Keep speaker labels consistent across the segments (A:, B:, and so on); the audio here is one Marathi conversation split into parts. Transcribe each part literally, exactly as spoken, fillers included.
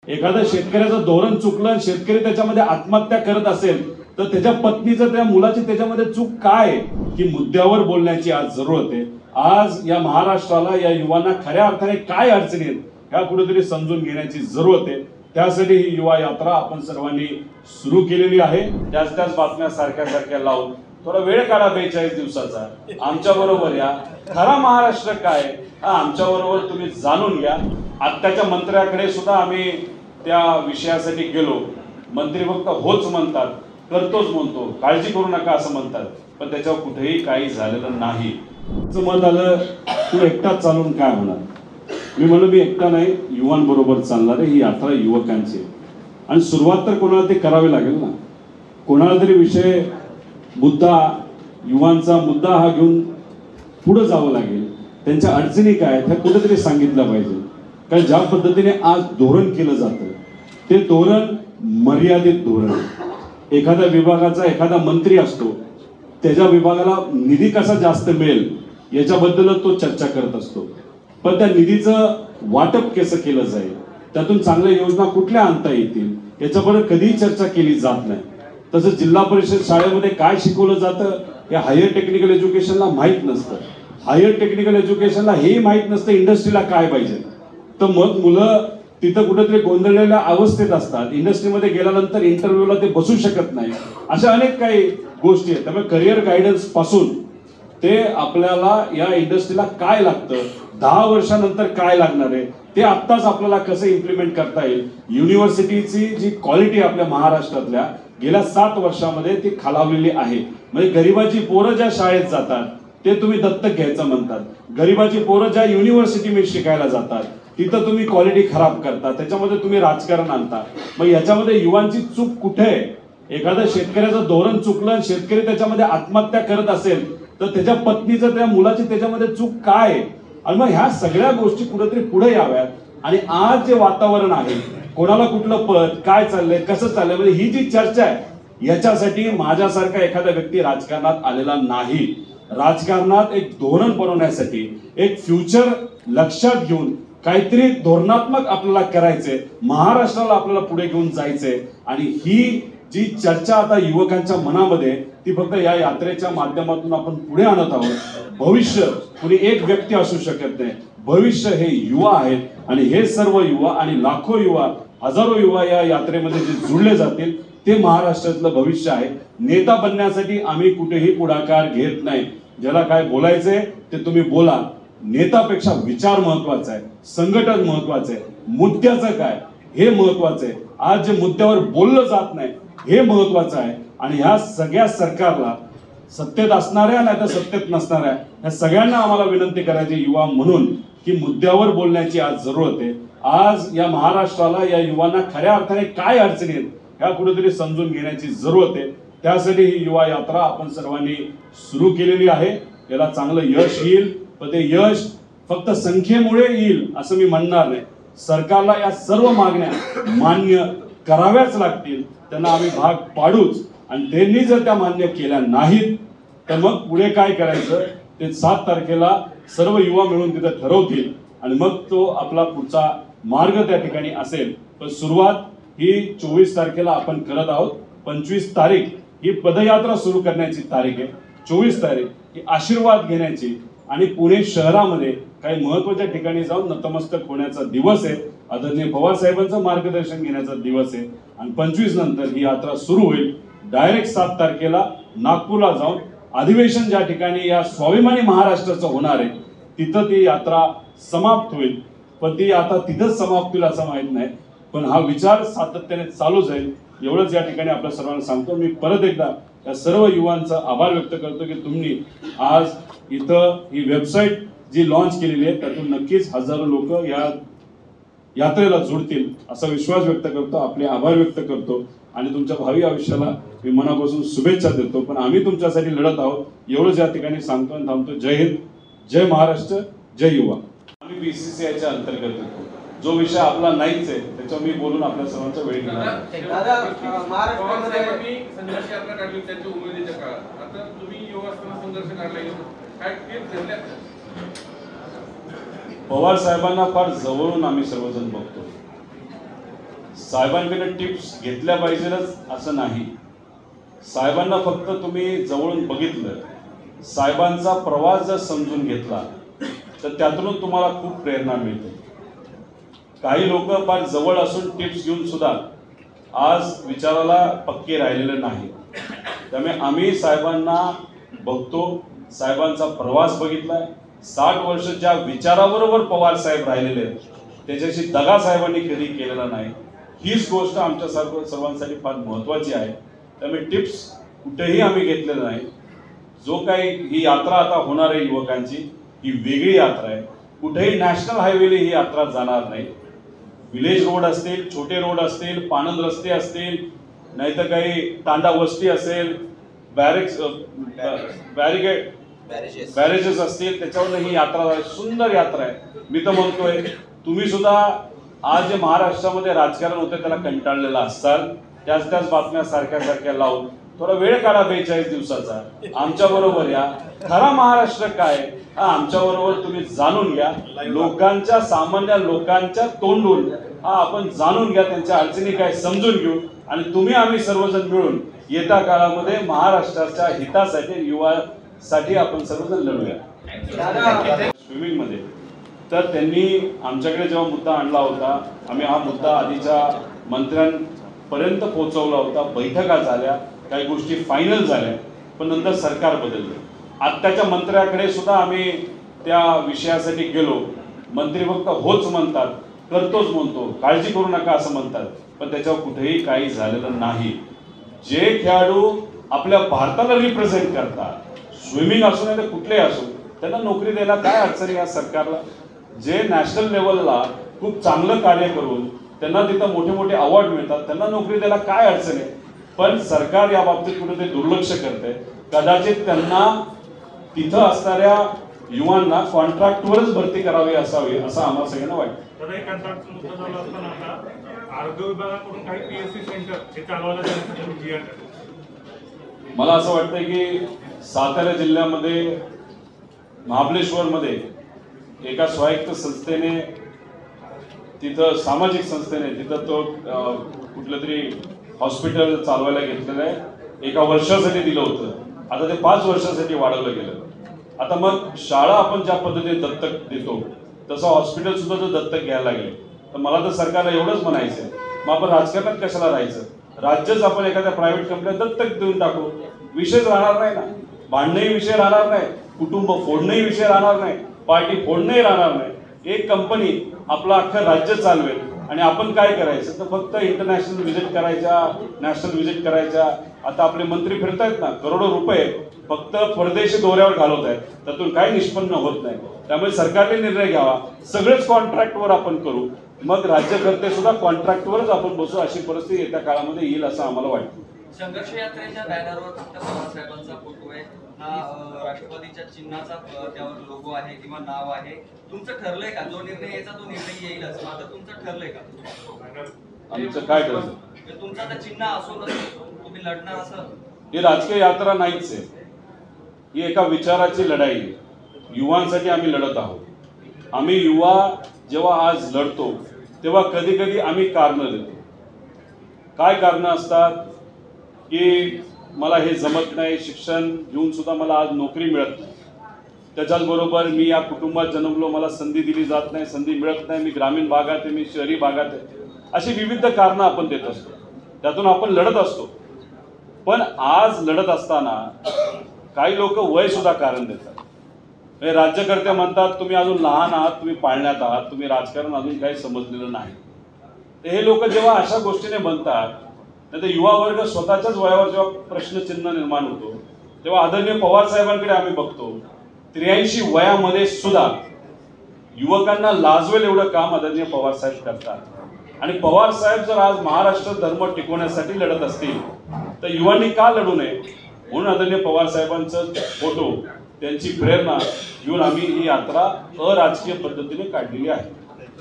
A: एखाद्या शेतकऱ्याचं धोरण चुकलं, शेतकरी त्याच्यामध्ये आत्महत्या करत असेल तर त्याच्या पत्नीचं, त्या मुलाची त्याच्यामध्ये चूक काय आहे की मुद्द्यावर बोलण्याची आज जरूरत आहे। आज या महाराष्ट्राला, या युवांना खऱ्या अर्थाने काय अडचणी आहेत ह्या कुठेतरी समजून घेण्याची जरूरत आहे। त्यासाठी ही युवा यात्रा आपण सर्वांनी सुरू केलेली आहे। त्याच त्याच बातम्या सारख्या सारख्या लावून थोडा वेळ काढा, बेचाळीस दिवसाचा आमच्या बरोबर या, खरा महाराष्ट्र काय हा आमच्या बरोबर तुम्ही जाणून घ्या। आत्ताच्या मंत्र्याकडे सुद्धा आम्ही त्या विषयासाठी गेलो, मंत्री फक्त होच म्हणतात, करतोच म्हणतो, काळजी करू नका असं म्हणतात, पण त्याच्यावर कुठेही काही झालेलं नाही। मत आलं तू एकटाच चालून काय होणार, मी म्हणलो मी एकटा नाही, युवांबरोबर चालणार आहे, ही यात्रा युवकांची। आणि सुरुवात तर कोणाला ते करावे लागेल ना, कोणाला तरी विषय मुद्दा, युवांचा मुद्दा हा घेऊन पुढे जावं लागेल। त्यांच्या अडचणी काय आहेत हे कुठेतरी सांगितलं पाहिजे। कारण ज्या पद्धतीने आज धोरण केलं जातं ते धोरण मर्यादित धोरण, एखाद्या विभागाचा एखादा मंत्री असतो, त्याच्या विभागाला निधी कसा जास्त मिळेल याच्याबद्दल तो चर्चा करत असतो, पण त्या निधीचं वाटप कसं केलं जाईल, त्यातून चांगल्या योजना कुठल्या आणता येतील याच्याबद्दल कधीही चर्चा केली जात नाही। तसं जिल्हा परिषद शाळेमध्ये काय शिकवलं जातं हे हायर टेक्निकल एज्युकेशनला माहीत नसतं, हायर टेक्निकल एज्युकेशनला हेही माहीत नसतं इंडस्ट्रीला काय पाहिजे। तर मग मुलं तिथं कुठेतरी गोंधळलेल्या अवस्थेत असतात, इंडस्ट्रीमध्ये गेल्यानंतर इंटरव्ह्यूला ते बसू शकत नाही, अशा अनेक काही गोष्टी आहेत। त्यामुळे करिअर गायडन्स पासून ते आपल्याला या इंडस्ट्रीला काय लागतं, दहा वर्षानंतर काय लागणार आहे ते आत्ताच आपल्याला कसं इम्प्लिमेंट करता येईल। युनिव्हर्सिटीची जी क्वालिटी आपल्या महाराष्ट्रातल्या गेल्या सात वर्षामध्ये ती खालावलेली आहे। म्हणजे गरिबाची पोरं ज्या शाळेत जातात ते तुम्ही दत्तक घ्यायचं म्हणतात, गरिबाची पोरं ज्या युनिव्हर्सिटीमध्ये शिकायला जातात तिथं तुम्ही क्वालिटी खराब करता, त्याच्यामध्ये तुम्ही राजकारण आणता। मग याच्यामध्ये युवांची चूक कुठे आहे? एखाद्या शेतकऱ्याचं धोरण चुकलं, शेतकरी त्याच्यामध्ये आत्महत्या करत असेल तर त्याच्या पत्नीचं, त्या मुलाची त्याच्यामध्ये चूक काय आहे? आणि मग ह्या सगळ्या गोष्टी कुठेतरी पुढे याव्यात। आणि आज जे वातावरण आहे, कोणाला कुठलं पद, काय चाललंय, कसं चाललंय, म्हणजे ही जी चर्चा आहे याच्यासाठी माझ्यासारखा एखादा व्यक्ती राजकारणात आलेला नाही। राजकारणात एक धोरण बनवण्यासाठी, एक फ्युचर लक्षात घेऊन काहीतरी धोरणात्मक आपल्याला करायचंय, महाराष्ट्राला आपल्याला पुढे घेऊन जायचंय। आणि ही जी चर्चा आता युवकांच्या मनामध्ये ती फक्त या यात्रेच्या माध्यमातून आपण पुढे आणत आहोत। भविष्य कुणी एक व्यक्ती असू शकत नाही, भविष्य हे युवा आहेत आणि हे सर्व युवा आणि लाखो युवा, हजारो युवा या यात्रेमध्ये जे जुळले जातील ते महाराष्ट्रातलं भविष्य आहे। नेता बनण्यासाठी आम्ही कुठेही पुढाकार घेत नाही, ज्याला काय बोलायचंय ते तुम्ही बोला, नेतापेक्षा विचार महत्वाचा आहे, संघटन महत्वाचं आहे, मुद्द्याचं काय हे महत्वाचं आहे। आज जे मुद्द्यावर बोललं जात नाही हे महत्वाचं आहे। आणि ह्या सगळ्या सरकारला, सत्तेत असणाऱ्या नाही तर सत्तेत नसणाऱ्या, ह्या सगळ्यांना आम्हाला विनंती करायची युवा म्हणून की मुद्द्यावर बोलण्याची आज जरूरत आहे। आज या महाराष्ट्राला, या युवांना खऱ्या अर्थाने काय अडचणी आहेत ह्या कुठेतरी समजून घेण्याची जरूरत आहे। त्यासाठी ही युवा यात्रा आपण सर्वांनी सुरू केलेली आहे। याला चांगलं यश येईल, पण ते यश फक्त संख्येमुळे येईल असं मी म्हणणार नाही। सरकारला या सर्व मागण्या मान्य कराव्याच लागतील, त्यांना आम्ही भाग पाडूच। आणि त्यांनी जर त्या मान्य केल्या नाहीत तर मग पुढे काय करायचं ते सात तारखेला सर्व युवा मिळून तिथे ठरवतील आणि मग तो आपला पुढचा मार्ग त्या ठिकाणी असेल। पण सुरुवात ही चोवीस तारखेला आपण करत आहोत। पंचवीस तारीख ही पदयात्रा सुरू करण्याची तारीख आहे, चोवीस तारीख ही आशीर्वाद घेण्याची आणि पुणे शहरामध्ये काही महत्वाच्या ठिकाणी जाऊन नतमस्तक होण्याचा दिवस आहे, आदरणीय पवार साहेबांचं मार्गदर्शन घेण्याचा दिवस आहे। आणि पंचवीस नंतर ही यात्रा सुरू होईल। डायरेक्ट सात तारखेला नागपूरला जाऊन अधिवेशन ज्या ठिकाणी या स्वाभिमानी महाराष्ट्राचं होणार आहे तिथं ती यात्रा समाप्त होईल। पण ती आता तिथंच समाप्त होईल असं माहित नाही, पण हा विचार सातत्याने चालू जाईल एवढंच या ठिकाणी आपल्या सर्वांना सांगतो। मी परत एकदा या सर्व युवांचा आभार व्यक्त करतो की तुम्ही आज इथं ही वेबसाईट जी लॉन्च केलेली आहे त्यातून नक्कीच हजारो लोक या यात्रेला जोडतील असा विश्वास व्यक्त करतो, आपले आभार व्यक्त करतो आणि तुमच्या भावी आयुष्याला मी मनापासून शुभेच्छा देतो। पण आम्ही तुमच्यासाठी लढत आहोत एवढंच या ठिकाणी सांगतो आणि थांबतो। जय हिंद, जय महाराष्ट्र, जय युवा। आम्ही बीसीसीआयच्या अंतर्गत येतो, जो विषय आपला नाहीच आहे त्याच्यावर मी बोलून आपल्या सर्वांचा वेळ घेणार
B: महाराष्ट्रामध्ये संघर्ष यात्रा काढली त्यांच्या उमेदीच्या काळात, आता तुम्ही युवा असताना संघर्ष काढला काय टिप्स दिल्या?
A: पवार साहेबांना फार जवळून आम्ही सर्वजण बघतो, साहेबांकडे टिप्स घेतल्या पाहिजेच असं नाही. साहेबांना फक्त तुम्ही जवळून बघितलं, साहेबांचा प्रवास जर समजून घेतला तर त्यातून तुम्हाला खूप प्रेरणा मिळते. काही लोक फार जवळ असून टिप्स घेऊन सुद्धा आज विचाराला पक्के राहिलेले नाही. त्यामुळे आम्ही साहेबांना बघतो, साहेबांचा प्रवास बघितलाय. साठ वर्ष ज्या विचाराबरोबर पवार साहेब राहिलेले आहेत त्याच्याशी दगा साहेबांनी कधी केलेला नाही. हीच गोष्ट आमच्या सर्व सर्वांसाठी फार महत्वाची आहे. त्यामुळे टिप्स कुठेही आम्ही घेतलेलं नाही. जो काही ही यात्रा आता होणार आहे युवकांची, ही वेगळी यात्रा आहे. कुठेही नॅशनल हायवेला ही यात्रा जाणार नाही. विलेज रोड असतील, छोटे रोड असतील, पाणंद रस्ते असतील, नाहीतर काही तांडा वस्ती असेल, बॅरेक्स बॅरिगेड बॅरेजेस असतील, त्याच्यावर ही यात्रा सुंदर यात्रा आहे. मी तर म्हणतोय तुम्ही सुद्धा आज जे महाराष्ट्रामध्ये राजकारण होतं त्याला कंटाळलेला असाल, त्याच त्याच बातम्या सारख्या सारख्या लावून थोडा वेळ काढा बेचाळीस दिवसाचा, आमच्या बरोबर या. खरा महाराष्ट्र काय हा आमच्या बरोबर तुम्ही जाणून घ्या. लोकांच्या, सामान्य लोकांच्या तोंडून हा आपण जाणून घ्या, त्यांच्या अडचणी काय समजून घेऊ आणि तुम्ही आम्ही सर्वजण मिळून येत्या काळामध्ये महाराष्ट्राच्या हितासाठी, युवासाठी आपण सर्वजण लढूया. स्विमिंग मध्ये तर त्यांनी आमच्याकडे जेव्हा मुद्दा आणला होता, आम्ही हा मुद्दा आधीच्या मंत्र्यांपर्यंत पोहोचवला होता. बैठका झाल्या, काही गोष्टी फायनल झाल्या, पण नंतर सरकार बदललं. आत्ताच्या मंत्र्याकडे सुद्धा आम्ही त्या विषयासाठी गेलो. मंत्री फक्त होच म्हणतात, करतोच म्हणतो, काळजी करू नका असं म्हणतात, पण त्याच्यावर कुठेही काही झालेलं नाही. जे खेळाडू आपल्या भारताला रिप्रेझेंट करतात, स्विमिंग असो नाही तर कुठलेही असो, त्यांना नोकरी द्यायला काय अडचण या सरकारला. जे नॅशनल लेवलला खूप चांगलं कार्य करून त्यांना तिथं मोठे मोठे अवॉर्ड मिळतात, त्यांना नोकरी द्यायला काय अडचण आहे. पण सरकार या बाबतीत कुठे ते दुर्लक्ष करते. कदाचित त्यांना तिथं असणाऱ्या युवांना कॉन्ट्रॅक्टवरच भरती करावी असावी असं आम्हाला सगळ्यांना वाटतं. मला असं वाटतं की सातारा जिल्ह्यामध्ये महाबळेश्वर मध्ये एका स्वायत्त संस्थेने, तिथं सामाजिक संस्थेने तिथं तो कुठलं तरी हॉस्पिटल चालवायला घेतलेलं आहे. एका वर्षासाठी दिलं होतं, आता ते पाच वर्षासाठी वाढवलं गेलं. आता मग शाळा आपण ज्या पद्धतीने दत्तक देतो तसं हॉस्पिटल सुद्धा जर दत्तक घ्यायला लागले तर मला तर सरकारला एवढंच म्हणायचं, मग आपण राजकारणात कशाला राहायचं. राज्यच आपण एखाद्या प्रायव्हेट कंपन्या दत्तक देऊन टाकू, विषयच राहणार नाही ना. भांडणही विषय राहणार नाही, कुटुंब फोडणंही विषय राहणार नाही, पार्टी फोडणंही राहणार नाही. एक कंपनी आपलं अख्खं राज्य चालवेल आणि आपण काय करायचं तर फक्त इंटरनॅशनल व्हिजिट करायच्या, नॅशनल व्हिजिट करायच्या. आता आपले मंत्री फिरतायत ना, करोडो रुपये फक्त परदेशी दौऱ्यावर घालवत आहेत, त्यातून काही निष्पन्न होत नाही. त्यामुळे सरकारने निर्णय घ्यावा, सगळेच कॉन्ट्रॅक्टवर आपण करू, मग राज्यकर्ते सुद्धा कॉन्ट्रॅक्टवरच आपण बसू, अशी परिस्थिती येत्या काळामध्ये येईल असं आम्हाला वाटतं.
C: संघर्ष यात्रेच्या बॅनरवर फक्त पवारसाहेबांचा फोटो आहे ना, राष्ट्रवादीच्या चिन्हाचा त्यावर लोगो आहे किंवा नाव आहे. तुमचं ठरलंय का? जो निर्णय यायचा तो निर्णय येईलच, मात्र तुमचं ठरलंय का?
A: आमचं काय ठरलं?
C: तुमचं तर चिन्ह असो नसो तुम्ही लढणार असं?
A: ही राजकीय यात्रा नाहीच आहे, ही एका विचाराची लढाई आहे. युवांसाठी आम्ही लढत आहोत. आम्ही युवा जेव्हा आज लढतो तेव्हा कधी कधी आम्ही कारणं देतो. काय कारणं असतात की मला हे जमत नाही, शिक्षण घेऊन सुद्धा मला आज नोकरी मिळत नाही, त्याच्याचबरोबर मी या कुटुंबात जन्मलो, मला संधी दिली जात नाही, संधी मिळत नाही, मी ग्रामीण भागात आहे, मी शहरी भागात आहे, अशी विविध कारणं आपण देत असतो, त्यातून आपण लढत असतो. पण आज लढत असताना काही लोक वय सुद्धा कारण देतात. हे राज्यकर्ते म्हणतात तुम्ही अजून लहान आहात, तुम्ही पाळण्यात आहात, तुम्ही राजकारण अजून काही समजलेलं नाही. तर हे लोक जेव्हा अशा गोष्टीने बनतात, नाही तर युवा वर्ग स्वतःच्याच वयावर जेव्हा प्रश्नचिन्ह निर्माण होतो तेव्हा आदरणीय पवार साहेबांकडे आम्ही बघतो. त्र्याऐंशी वयामध्ये सुद्धा युवकांना लाजवेल एवढं काम आदरणीय पवार साहेब करतात. आणि पवार साहेब जर आज महाराष्ट्र धर्म टिकवण्यासाठी लढत असतील तर युवांनी का लढू नये, म्हणून आदरणीय पवार साहेबांचं फोटो, त्यांची प्रेरणा घेऊन आम्ही ही यात्रा अराजकीय पद्धतीने काढलेली आहे.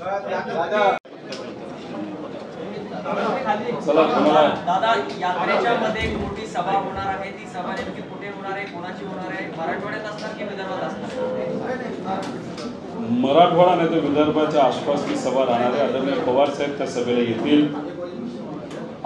A: चला तुम्हाला
C: दादा, यात्रेच्या मध्ये एक मोठी सभा होणार आहे, ती सभा नेमकी कुठे होणार आहे, कोणाची होणार आहे? मराठवाड्यात असणार की विदर्भात असणार?
A: मराठवाडा नाही तर विदर्भाच्या आसपास ही सभा राहणार आहे. आदरणीय पवार साहेब त्या सभेला येतील.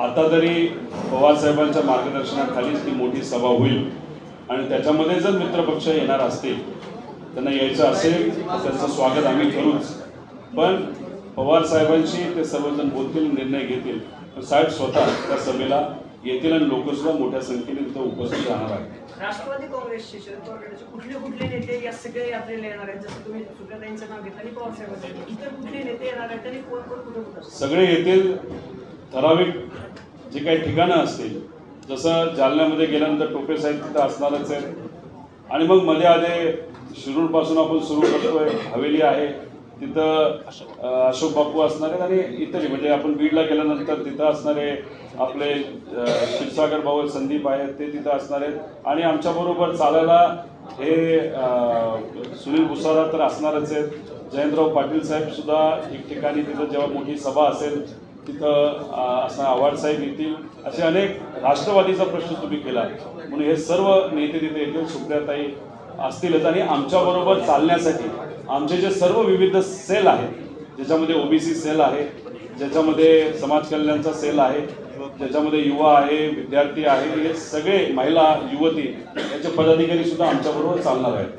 A: आता तरी पवार साहेबांच्या मार्गदर्शनाखालीच ती मोठी सभा होईल आणि त्याच्यामध्ये जर मित्रपक्ष येणार असतील, त्यांना यायचं असेल त्यांचं स्वागत आम्ही करूच. पण पवार साहेबांशी ते सर्वजण बोलतील, निर्णय घेतील. पण साहेब स्वतः त्या सभेला येतील आणि लोक सुद्धा मोठ्या संख्येने तिथं उपस्थित राहणार आहेत.
D: राष्ट्रवादी काँग्रेसचे शरद पवार गटाचे कुठले कुठले नेते या सगळ्या यात्रेला येणार आहेत? जसं तुम्ही सुप्रियाताईंचं नाव घेतलं आणि पवार साहेबांचं, इतर कुठले नेते येणार आहेत आणि कोण कोण कुठे कुठं?
A: सगळे येतील. ठराविक जे काही ठिकाणं असतील, जसं जालन्यामध्ये गेल्यानंतर टोपे साहेब तिथं असणारच आहेत. आणि मग मध्ये आधे शिरूरपासून आपण सुरू करतोय, हवेली आहे तिथं अशोक बापू असणार आहेत आणि इतरही म्हणजे आपण बीडला गेल्यानंतर तिथं असणारे आपले क्षीरसागर भाऊ संदीप आहेत ते तिथं असणार आहेत. आणि आमच्याबरोबर चालायला हे सुनील भुसारा तर असणारच आहेत. जयंतराव पाटील साहेब सुद्धा एक ठिकाणी तिथं जेव्हा मोठी सभा असेल तिथं असं आव्हाड साहेब येतील. असे अनेक राष्ट्रवादीचा प्रश्न तुम्ही केला म्हणून हे सर्व नेते तिथे येतील. सुप्रियाताई असतीलच. आणि आमच्याबरोबर चालण्यासाठी आमचे जे सर्व विविध सेल आहेत, ज्याच्यामध्ये ओबीसी सेल आहे, ज्याच्यामध्ये समाज कल्याणचा सेल आहे, ज्याच्यामध्ये युवा आहे, विद्यार्थी आहे, हे सगळे महिला युवती याचे पदाधिकारी सुद्धा आमच्याबरोबर चालणार आहेत.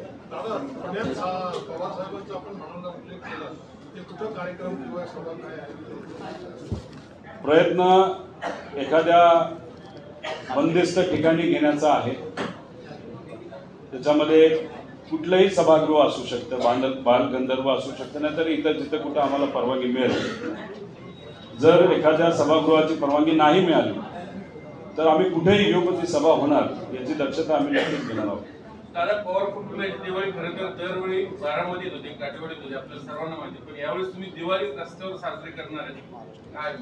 A: प्रयत्न एखाद्या बंदिस्त ठिकाणी घेण्याचा आहे. त्याच्यामध्ये कुठलंही सभागृह असू शकतं, बाल बालगंधर्व असू शकतं, नाहीतर इतर जिथं कुठं आम्हाला परवानगी मिळेल. जर एखाद्या सभागृहाची परवानगी नाही मिळाली तर आम्ही कुठेही घेऊ, पण ती सभा होणार याची दक्षता आम्ही नक्कीच घेणार आहोत.
B: दादा, पवार कुटुंबाची दिवाळी खरं तर दरवेळी बारामतीत होते, काटेवाडीत होते, आपल्याला सर्वांना माहिती. पण यावेळेस तुम्ही दिवाळी रस्त्यावर साजरी करणार आहे काय?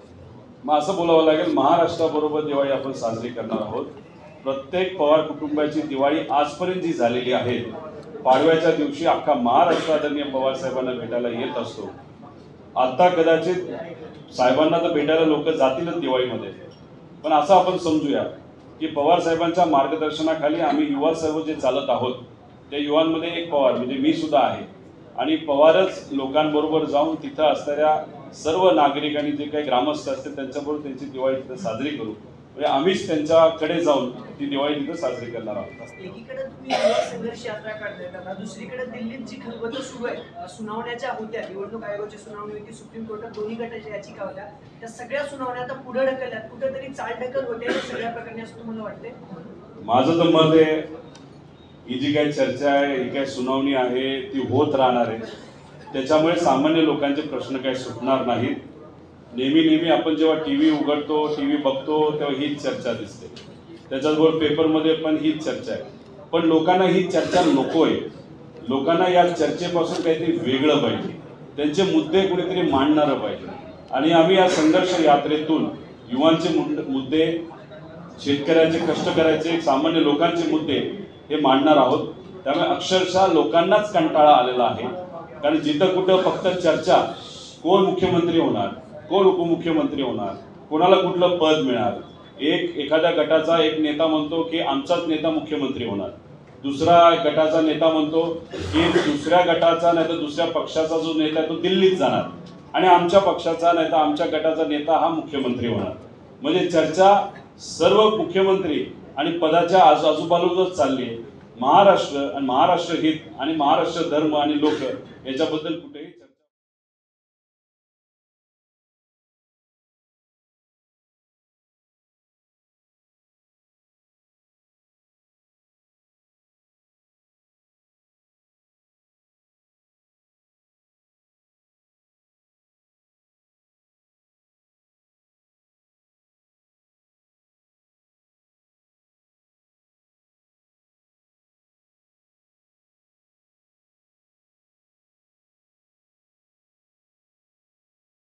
A: मग असं बोलावं लागेल, महाराष्ट्राबरोबर दिवाळी आपण साजरी करणार आहोत. प्रत्येक पवार कुटुंबाची दिवाळी आजपर्यंत जी झालेली आहे, पाडव्याच्या दिवशी अख्खा महाराष्ट्र आदरणीय पवार साहेबांना भेटायला येत असतो. आता कदाचित साहेबांना तर भेटायला लोक जातीलच दिवाळीमध्ये, पण असं आपण समजूया की पवार साहेबांच्या मार्गदर्शनाखाली आम्ही युवा सर्व जे चालत आहोत, त्या युवांमध्ये एक पवार म्हणजे मी सुद्धा आहे. आणि पवारच लोकांबरोबर जाऊन तिथं असणाऱ्या सर्व नागरिकांनी जे काही ग्रामस्थ असतील त्यांच्याबरोबर त्यांची दिवाळी तिथं साजरी करू. म्हणजे आम्हीच त्यांच्याकडे जाऊन ती दिवाळी तिथं साजरी करणार आहोत.
D: एकीकडे तुम्ही युवा संघर्ष यात्रा काढताय, दुसरीकडे दिल्लीत जी खलबतं सुरू आहे, सुनावण्याच्या होत्या, निवडणूक आयोगाची सुनावणी होती, सुप्रीम कोर्टात दोन्ही गटाच्या याचिका होत्या, त्या सगळ्या सुनावण्या आता पुढे ढकलल्यात. कुठेतरी चालढकल होते या सगळ्या प्रकरणी असं तुम्हाला वाटते?
A: माझं तर मत आहे, ही जी काही चर्चा आहे, ही काही सुनावणी आहे, ती होत राहणार आहे. त्याच्यामुळे सामान्य लोकांचे प्रश्न काही सुटणार नाहीत. नेहमी नेहमी आपण जेव्हा टी व्ही उघडतो, टी व्ही बघतो, तेव्हा हीच चर्चा दिसते. त्याच्याचबरोबर पेपरमध्ये पण हीच चर्चा आहे. पण लोकांना ही चर्चा नको आहे. लोकांना या चर्चेपासून काहीतरी वेगळं पाहिजे, त्यांचे मुद्दे कुणीतरी मांडणारं पाहिजे. आणि आम्ही या संघर्ष यात्रेतून युवांचे मुद्दे, शेतकऱ्यांचे, कष्ट करायचे, सामान्य लोकांचे मुद्दे हे मांडणार आहोत. त्यामुळे अक्षरशः लोकांनाच कंटाळा आलेला आहे. कारण जिथं कुठं फक्त चर्चा, कोण मुख्यमंत्री होणार, कोण उपमुख्यमंत्री होणार, कोणाला कुठलं पद मिळणार. एक एखाद्या गटाचा एक नेता म्हणतो की आमचाच नेता मुख्यमंत्री होणार, दुसरा गटाचा नेता म्हणतो की दुसऱ्या गटाचा नाही तर दुसऱ्या पक्षाचा जो नेता आहे तो दिल्लीत जाणार आणि आमच्या पक्षाचा नाही तर आमच्या गटाचा नेता हा मुख्यमंत्री होणार. म्हणजे चर्चा सर्व मुख्यमंत्री आणि पदाच्या आज आजूबाजूलाच चालली आहे. महाराष्ट्र आणि महाराष्ट्र हित आणि महाराष्ट्र धर्म आणि लोक याच्याबद्दल कुठे